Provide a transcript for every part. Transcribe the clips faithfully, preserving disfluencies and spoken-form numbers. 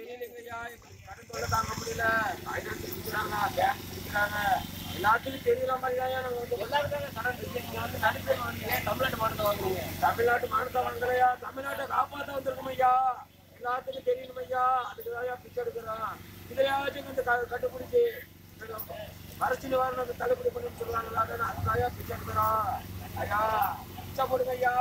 தெரியலைங்கய்யா, கடன் தொல்லை தாங்க முடியல. காய்கறி விற்கிறாங்க, பேங்க் விற்கிறாங்க, எல்லாத்துக்கும் தெரியற மாதிரி தான் நாங்க வந்து எல்லாருக்காக கடன் இருக்கு. நீங்க வந்து நடுத்தர வாங்குறீங்க, தமிழ்நாட்டு மாநிலத்தை வாங்குறீங்க. தமிழ்நாட்டு மாநிலத்தை வாங்குறையா, தமிழ்நாட்டை காப்பாற்ற வந்திருக்கோம் ஐயா. எல்லாத்துக்கும் தெரியணும் ஐயா, அதுக்குதான் பிச்சை எடுக்கிறோம். இதையாச்சும் வந்து கண்டுபிடிச்சி அரசு நிவாரணத்தை தள்ளுபடி பண்ணி சொல்றாங்களா, அதுக்காக பிச்சை எடுக்கிறோம் ஐயா. பிச்சை போடுங்க ஐயா,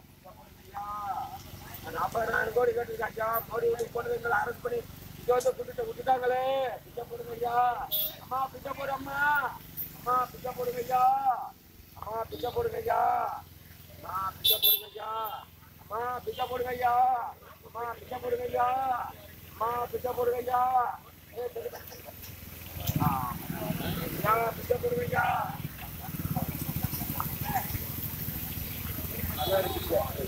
நாற்பதாயிரம் கோடி கட்டிருக்காச்சா, கோடி பொண்ணுங்களை அரெஸ்ட் பண்ணி இருபது கூட்டிட்டு விட்டுட்டாங்களே. பிச்சை போடுங்க ஐயா, அம்மா பிச்சை போடு, அம்மா அம்மா பிச்சை போடுங்க ஐயா, அம்மா பிச்சை போடுங்க ஐயா, அம்மா பிச்சை போடுங்க ஐயா, அம்மா பிச்சை போடுங்க ஐயா, அம்மா பிச்சை போடுங்க ஐயா, அம்மா பிச்சை போடுங்க ஐயா, பிச்சை போடுங்க ஐயா. நல்லா இருக்கு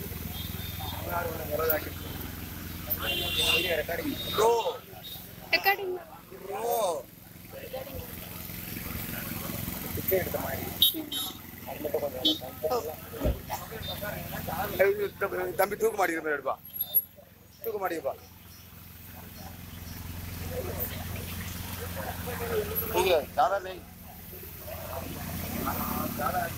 bro. Recording. Bro. Picture எடுத்த மாதிரி. தம்பி தூக்கு மாட்டிக்கிற மாதிரி எடுப்பா. தூக்கு மாட்டிக்கப்பா. ठीक है, ज्यादा नहीं, ज्यादा